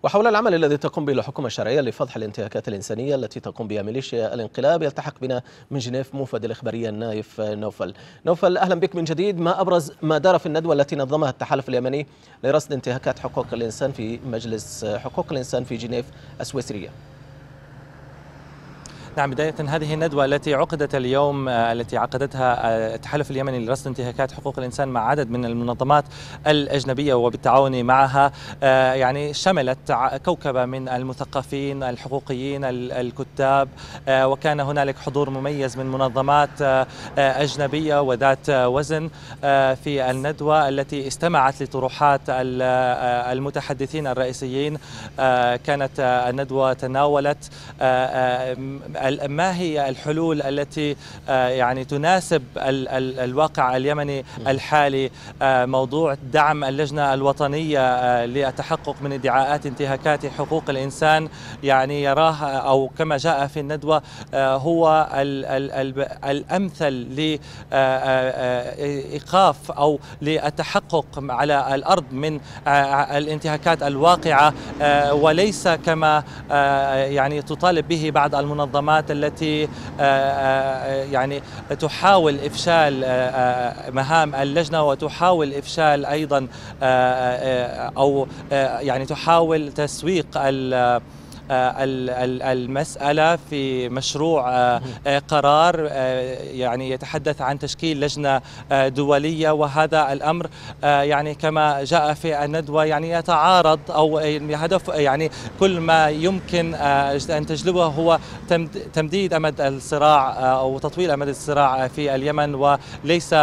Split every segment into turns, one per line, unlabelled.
وحول العمل الذي تقوم به الحكومة الشرعية لفضح الانتهاكات الإنسانية التي تقوم بها ميليشيا الانقلاب، يلتحق بنا من جنيف موفد الإخبارية النايف نوفل. أهلا بك من جديد. ما أبرز ما دار في الندوة التي نظمها التحالف اليمني لرصد انتهاكات حقوق الإنسان في مجلس حقوق الإنسان في جنيف السويسرية؟
نعم، بداية هذه الندوة التي عقدت اليوم التي عقدتها التحالف اليمني لرصد انتهاكات حقوق الإنسان مع عدد من المنظمات الأجنبية وبالتعاون معها، يعني شملت كوكبة من المثقفين الحقوقيين الكتاب، وكان هنالك حضور مميز من منظمات أجنبية وذات وزن في الندوة التي استمعت لطروحات المتحدثين الرئيسيين. كانت الندوة تناولت ما هي الحلول التي يعني تناسب الواقع اليمني الحالي. موضوع دعم اللجنة الوطنية للتحقق من ادعاءات انتهاكات حقوق الإنسان، يعني يراه أو كما جاء في الندوة هو الأمثل لإيقاف أو للتحقق على الأرض من الانتهاكات الواقعة، وليس كما يعني تطالب به بعض المنظمات التي يعني تحاول إفشال مهام اللجنة وتحاول إفشال أيضا أو يعني تحاول تسويق المسألة في مشروع قرار يعني يتحدث عن تشكيل لجنة دولية، وهذا الأمر يعني كما جاء في الندوة يعني يتعارض أو هدف يعني كل ما يمكن أن تجلبه هو تمديد أمد الصراع أو تطويل أمد الصراع في اليمن، وليس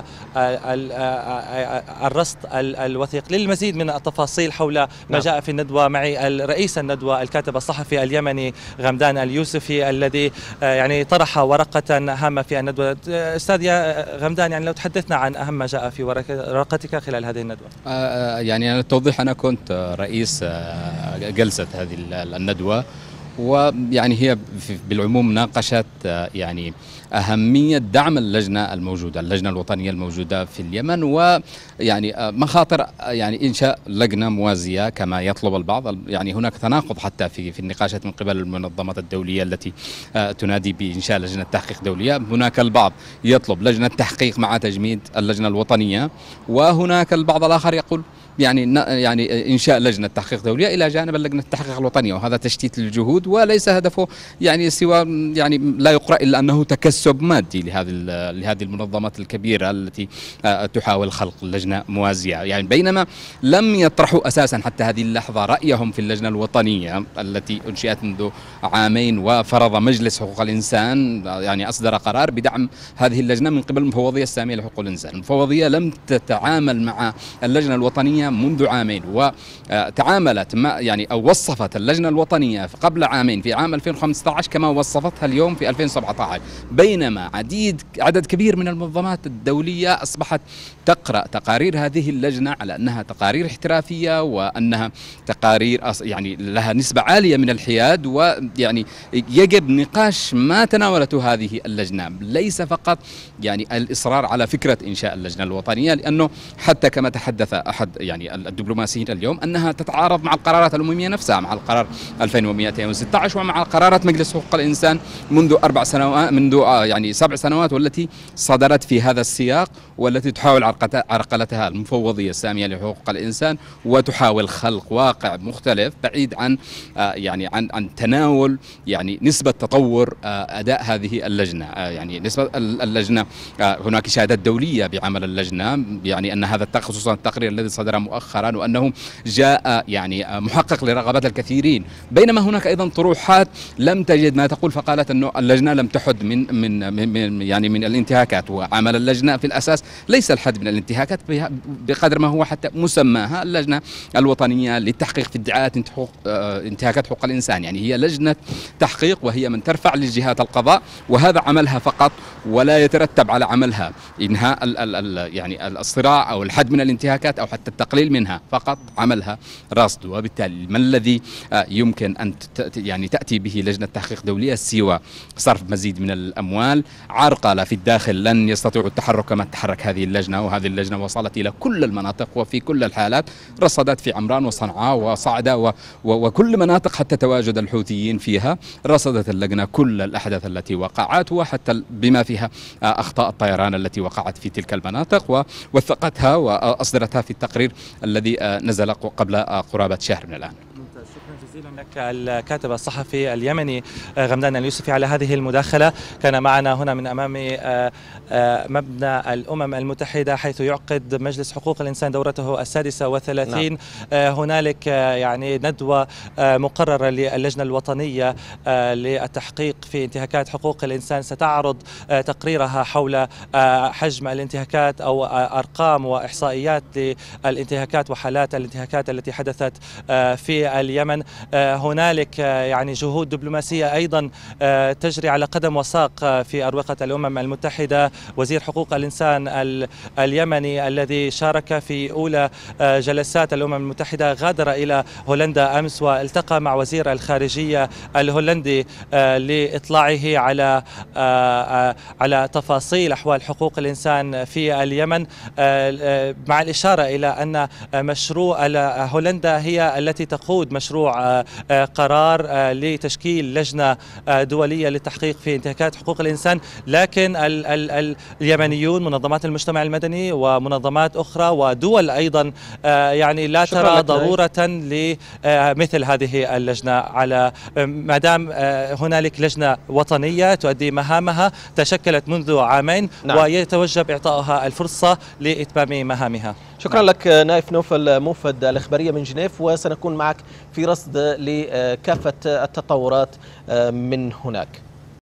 الرصد الوثيق. للمزيد من التفاصيل حول ما جاء في الندوة معي رئيس الندوة الكاتب الصحفي اليمني غمدان اليوسفي الذي يعني طرح ورقة هامة في الندوة. أستاذ يا غمدان، يعني لو تحدثنا عن أهم ما جاء في ورقتك خلال هذه الندوة.
يعني التوضيح، أنا كنت رئيس جلسة هذه الندوة، ويعني هي بالعموم ناقشت يعني أهمية دعم اللجنة الموجودة، اللجنة الوطنية الموجودة في اليمن، ويعني مخاطر يعني إنشاء لجنة موازية كما يطلب البعض. يعني هناك تناقض حتى في النقاشات من قبل المنظمات الدولية التي تنادي بإنشاء لجنة تحقيق دولية. هناك البعض يطلب لجنة تحقيق مع تجميد اللجنة الوطنية، وهناك البعض الآخر يقول يعني إنشاء لجنة تحقيق دولية إلى جانب اللجنة التحقيق الوطنية، وهذا تشتيت للجهود وليس هدفه يعني سوى يعني لا يقرأ إلا أنه تكسب مادي لهذه المنظمات الكبيرة التي تحاول خلق لجنة موازية. يعني بينما لم يطرحوا أساسا حتى هذه اللحظة رأيهم في اللجنة الوطنية التي أنشئت منذ عامين، وفرض مجلس حقوق الإنسان يعني أصدر قرار بدعم هذه اللجنة من قبل المفوضية السامية لحقوق الإنسان. المفوضية لم تتعامل مع اللجنة الوطنية منذ عامين، وتعاملت يعني أو وصفت اللجنة الوطنية قبل عامين في عام 2015 كما وصفتها اليوم في 2017، بينما عدد كبير من المنظمات الدولية أصبحت تقرأ تقارير هذه اللجنة على أنها تقارير احترافية، وأنها تقارير يعني لها نسبة عالية من الحياد، ويعني يجب نقاش ما تناولته هذه اللجنة، ليس فقط يعني الإصرار على فكرة إنشاء اللجنة الوطنية، لأنه حتى كما تحدث أحد يعني الدبلوماسيين اليوم أنها تتعارض مع القرارات الأممية نفسها، مع القرار 2216 ومع قرارات مجلس حقوق الإنسان منذ 4 سنوات، منذ يعني 7 سنوات، والتي صدرت في هذا السياق، والتي تحاول عرقلتها المفوضية السامية لحقوق الإنسان، وتحاول خلق واقع مختلف بعيد عن يعني عن تناول يعني نسبة تطور أداء هذه اللجنة. يعني نسبة اللجنة، هناك شهادات دولية بعمل اللجنة، يعني أن هذا خصوصا التقرير الذي صدر مؤخرا وأنه جاء يعني محقق لرغبات الكثيرين، بينما هناك أيضا طروحات لم تجد ما تقول، فقالت أنه اللجنة لم تحد من الانتهاكات، وعمل اللجنة في الأساس ليس الحد من الانتهاكات بقدر ما هو حتى مسماها اللجنة الوطنية للتحقيق في ادعاءات انتهاكات حقوق الإنسان. يعني هي لجنة تحقيق، وهي من ترفع لجهات القضاء، وهذا عملها فقط، ولا يترتب على عملها إنهاء يعني الصراع أو الحد من الانتهاكات أو حتى التقليل منها فقط عملها رصد. وبالتالي ما الذي يمكن أن يعني تأتي به لجنة تحقيق دولية سوى صرف مزيد من الأموال؟ عرقلة في الداخل لن يستطيعوا التحرك كما تحرك هذه اللجنة، وهذه اللجنة وصلت إلى كل المناطق وفي كل الحالات، رصدت في عمران وصنعاء وصعدة وكل مناطق حتى تواجد الحوثيين فيها. رصدت اللجنة كل الأحداث التي وقعت وحتى بما فيها أخطاء الطيران التي وقعت في تلك المناطق، ووثقتها وأصدرتها في التقرير الذي نزل قبل قرابة شهر من الآن.
شكرا جزيلا لك الكاتب الصحفي اليمني غمدان اليوسفي على هذه المداخلة. كان معنا هنا من أمام مبنى الأمم المتحدة حيث يعقد مجلس حقوق الإنسان دورته 36. نعم. هنالك يعني ندوة مقررة للجنة الوطنية للتحقيق في انتهاكات حقوق الإنسان، ستعرض تقريرها حول حجم الانتهاكات أو أرقام وإحصائيات للانتهاكات وحالات الانتهاكات التي حدثت في اليمن. هنالك يعني جهود دبلوماسية أيضا تجري على قدم وساق في أروقة الأمم المتحدة. وزير حقوق الإنسان اليمني الذي شارك في أولى جلسات الأمم المتحدة غادر إلى هولندا أمس والتقى مع وزير الخارجية الهولندي لإطلاعه على تفاصيل أحوال حقوق الإنسان في اليمن، مع الإشارة إلى أن مشروع هولندا هي التي تقود مشروع قرار لتشكيل لجنة دولية للتحقيق في انتهاكات حقوق الإنسان، لكن اليمنيون منظمات المجتمع المدني ومنظمات أخرى ودول أيضا يعني لا ترى ضرورة لمثل هذه اللجنة، على ما دام هنالك لجنة وطنية تؤدي مهامها تشكلت منذ عامين. نعم. ويتوجب إعطائها الفرصة لإتمام مهامها.
شكرا لك نايف نوفل موفد الإخبارية من جنيف، وسنكون معك في رصد لكافة التطورات من هناك.